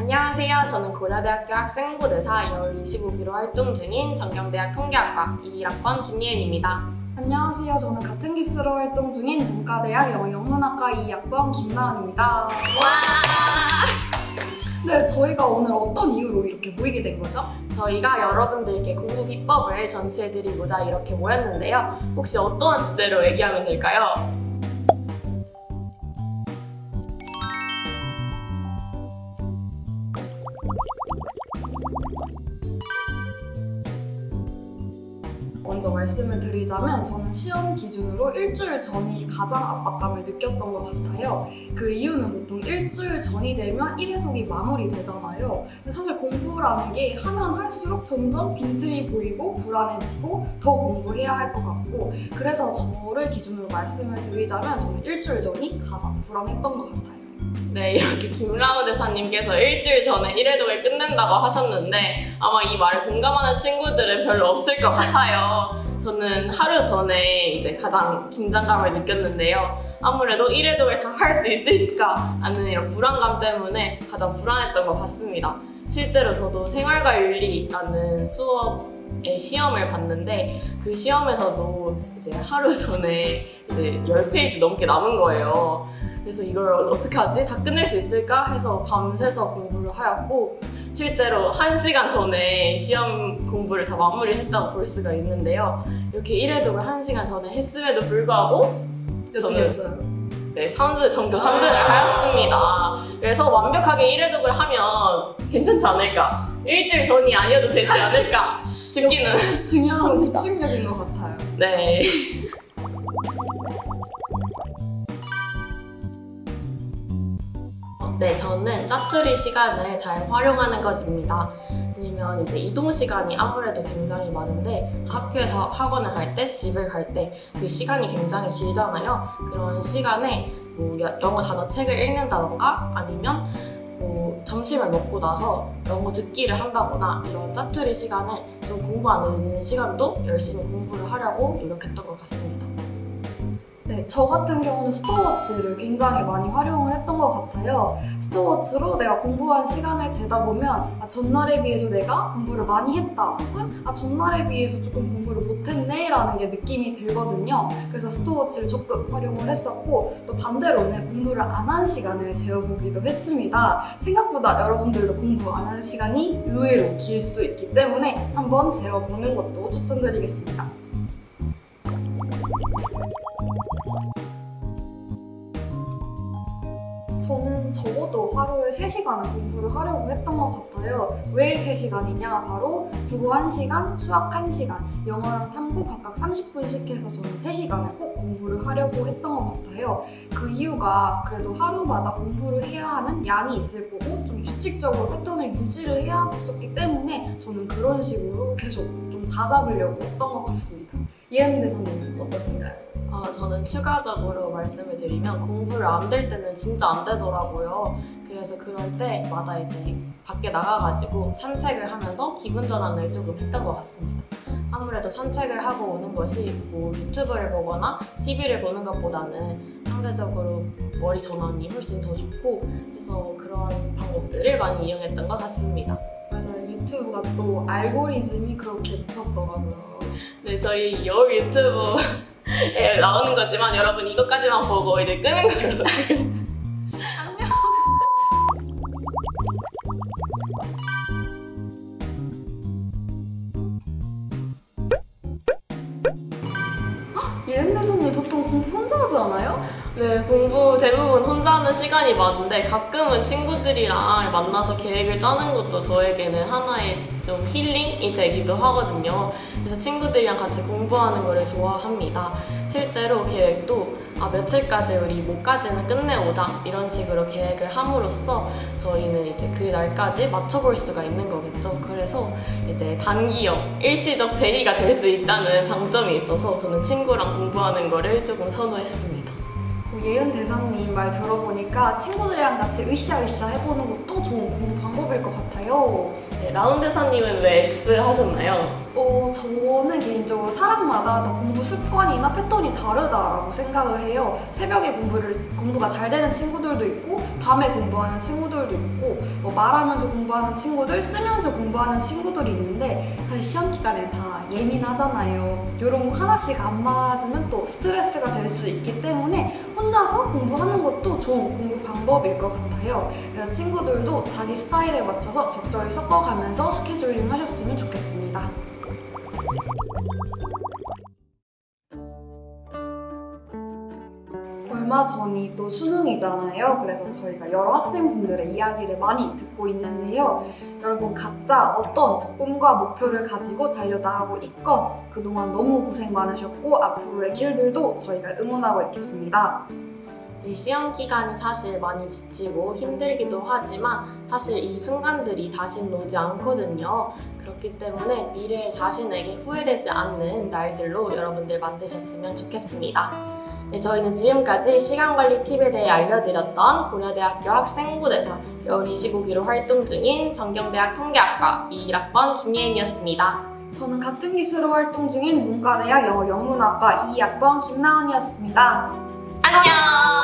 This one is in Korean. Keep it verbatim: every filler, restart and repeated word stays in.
안녕하세요. 저는 고려대학교 학생부대사 열 이십오 기로 활동 중인 정경대학 통계학과 이 학번 김예은입니다. 안녕하세요. 저는 같은 기수로 활동 중인 문과대학 영어영문학과 이 학번 김나은입니다. 와! 네, 저희가 오늘 어떤 이유로 이렇게 모이게 된 거죠? 저희가 여러분들께 공부 비법을 전수해드리고자 이렇게 모였는데요. 혹시 어떠한 주제로 얘기하면 될까요? 먼저 말씀을 드리자면 저는 시험 기준으로 일주일 전이 가장 압박감을 느꼈던 것 같아요. 그 이유는 보통 일주일 전이 되면 일 회독이 마무리되잖아요. 근데 사실 공부라는 게 하면 할수록 점점 빈틈이 보이고 불안해지고 더 공부해야 할 것 같고, 그래서 저를 기준으로 말씀을 드리자면 저는 일주일 전이 가장 불안했던 것 같아요. 네, 이렇게 김라우 대사님께서 일주일 전에 일 회독을 끝낸다고 하셨는데 아마 이 말에 공감하는 친구들은 별로 없을 것 같아요. 저는 하루 전에 이제 가장 긴장감을 느꼈는데요. 아무래도 일 회독을 다 할 수 있을까 하는 이런 불안감 때문에 가장 불안했던 것 같습니다. 실제로 저도 생활과윤리라는 수업의 시험을 봤는데 그 시험에서도 이제 하루 전에 이제 십 페이지 넘게 남은 거예요. 그래서 이걸 어떻게 하지? 다 끝낼 수 있을까? 해서 밤새서 공부를 하였고, 실제로 한 시간 전에 시험 공부를 다 마무리했다고 볼 수가 있는데요. 이렇게 일 회독을 한 시간 전에 했음에도 불구하고 어떻게 했어요? 네, 삼 등, 전교 삼 등을 하였습니다. 그래서 완벽하게 일 회독을 하면 괜찮지 않을까? 일주일 전이 아니어도 되지 않을까 싶기는. 중요한 건 집중력인 것 같아요. 네. 네, 저는 짜투리 시간을 잘 활용하는 것입니다. 왜냐면 이제 이동 시간이 아무래도 굉장히 많은데 학교에서 학원을 갈 때, 집을 갈 때 그 시간이 굉장히 길잖아요. 그런 시간에 뭐 영어 단어 책을 읽는다던가 아니면 뭐 점심을 먹고 나서 영어 듣기를 한다거나 이런 짜투리 시간을 좀 공부 안 하는 시간도 열심히 공부를 하려고 노력했던 것 같습니다. 네, 저 같은 경우는 스톱워치를 굉장히 많이 활용을 했던 것 같아요. 스톱워치로 내가 공부한 시간을 재다 보면 아, 전날에 비해서 내가 공부를 많이 했다 혹은 아, 전날에 비해서 조금 공부를 못했네 라는 게 느낌이 들거든요. 그래서 스톱워치를 적극 활용을 했었고, 또 반대로는 공부를 안 한 시간을 재어보기도 했습니다. 생각보다 여러분들도 공부 안 하는 시간이 의외로 길 수 있기 때문에 한번 재어보는 것도 추천드리겠습니다. 저는 적어도 하루에 세 시간은 공부를 하려고 했던 것 같아요. 왜 세 시간이냐? 바로 국어 한 시간, 수학 한 시간, 영어랑 탐구 각각 삼십 분씩 해서 저는 세 시간을 꼭 공부를 하려고 했던 것 같아요. 그 이유가 그래도 하루마다 공부를 해야 하는 양이 있을 거고 좀 규칙적으로 패턴을 유지를 해야 했었기 때문에 저는 그런 식으로 계속 좀 다잡으려고 했던 것 같습니다. 예은 대사님은 어떠신가요? 어, 저는 추가적으로 말씀을 드리면 공부를 안 될 때는 진짜 안 되더라고요. 그래서 그럴 때마다 이제 밖에 나가가지고 산책을 하면서 기분 전환을 조금 했던 것 같습니다. 아무래도 산책을 하고 오는 것이 뭐 유튜브를 보거나 티비를 보는 것보다는 상대적으로 머리 전환이 훨씬 더 좋고, 그래서 그런 방법들을 많이 이용했던 것 같습니다. 맞아요. 유튜브가 또 알고리즘이 그렇게 무섭더라고요. 네, 저희 여울 유튜브 에 나오는 거지만 여러분 이것까지만 보고 이제 끄는 걸로. 안녕. 예은 대사님 보통 공부 혼자 하지 않아요? 네, 공부 대부분 혼자 하는 시간이 많은데 가끔은 친구들이랑 만나서 계획을 짜는 것도 저에게는 하나의 좀 힐링이 되기도 하거든요. 그래서 친구들이랑 같이 공부하는 거를 좋아합니다. 실제로 계획도 아, 며칠까지 우리 뭐까지는 끝내오자 이런 식으로 계획을 함으로써 저희는 이제 그 날까지 맞춰볼 수가 있는 거겠죠. 그래서 이제 단기역, 일시적 제의가 될 수 있다는 장점이 있어서 저는 친구랑 공부하는 거를 조금 선호했습니다. 예은 대사님 말 들어보니까 친구들이랑 같이 으쌰으쌰 해보는 것도 좋은 공부 방법일 것 같아요. 네, 라운드사님은 왜 X 하셨나요? 어, 저는 개인적으로 사람마다 다 공부 습관이나 패턴이 다르다라고 생각을 해요. 새벽에 공부를, 공부가 잘 되는 친구들도 있고 밤에 공부하는 친구들도 있고 뭐 말하면서 공부하는 친구들, 쓰면서 공부하는 친구들이 있는데 사실 시험 기간에 다 예민하잖아요. 이런 거 하나씩 안 맞으면 또 스트레스가 될 수 있기 때문에 혼자서 공부하는 것도 좋은 공부 방법일 것 같아요. 그래서 친구들도 자기 스타일에 맞춰서 적절히 섞어가면서 스케줄링 하셨으면 좋겠습니다. 얼마 전이 또 수능이잖아요. 그래서 저희가 여러 학생분들의 이야기를 많이 듣고 있는데요. 여러분 각자 어떤 꿈과 목표를 가지고 달려나가고 있건 그동안 너무 고생 많으셨고 앞으로의 길들도 저희가 응원하고 있겠습니다. 이 시험 기간이 사실 많이 지치고 힘들기도 하지만 사실 이 순간들이 다시는 오지 않거든요. 그렇기 때문에 미래의 자신에게 후회되지 않는 날들로 여러분들 만드셨으면 좋겠습니다. 네, 저희는 지금까지 시간관리 팁에 대해 알려드렸던 고려대학교 학생부대사 열이십오 기로 활동 중인 정경대학 통계학과 이일 학번 김예은이었습니다. 저는 같은 기수로 활동 중인 문과대학 영어 영문학과 이이 학번 김나은이었습니다. 안녕!